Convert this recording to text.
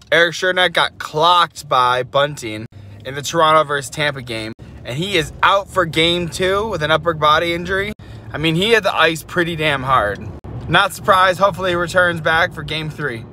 Erik Cernak got clocked by Bunting in the Toronto versus Tampa game, and he is out for game 2 with an upper body injury. I mean, he hit the ice pretty damn hard. Not surprised. Hopefully he returns back for game 3.